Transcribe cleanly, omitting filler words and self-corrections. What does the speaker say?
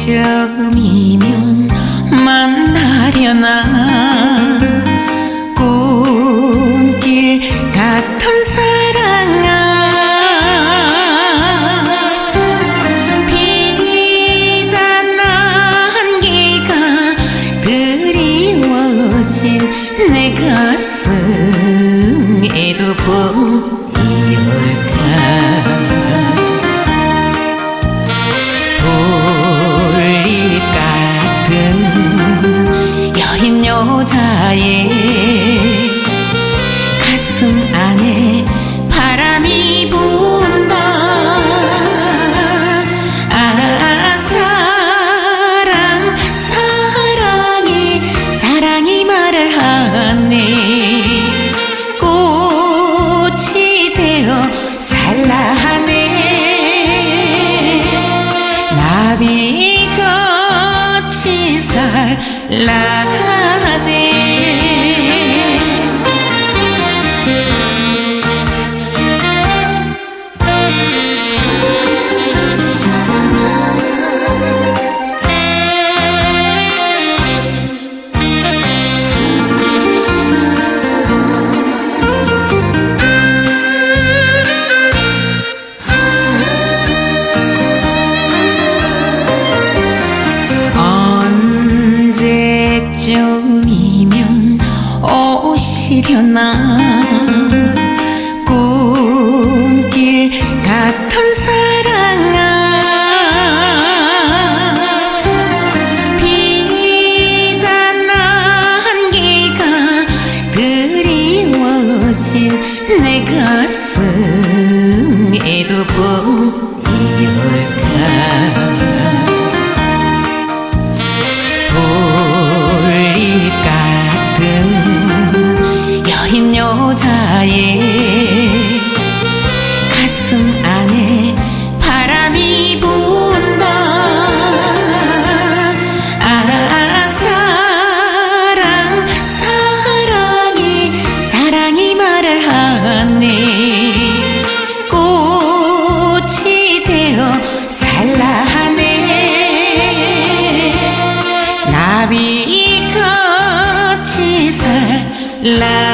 그때쯤이면 만나려나 꿈길 같은 사랑아 비단 안개가 드리워진 내 가슴에도 보일까 돌잎 같은 여린 여자의 가슴 안에 바람이 분다. 아 사랑 사랑이 말을 하네. 꽃이 되어 살라하네. 나비같이 살라하네. 언제쯤이면 오시려나 꿈길 같은 사랑아 비단 안개가 드리워진 내 가슴에도 보일까 돌잎 같은 여린 여자의 가슴 안에 바람이 분다. 아 사랑이 말을 하네. 꽃이 되어 살라하네. 나비같이 살라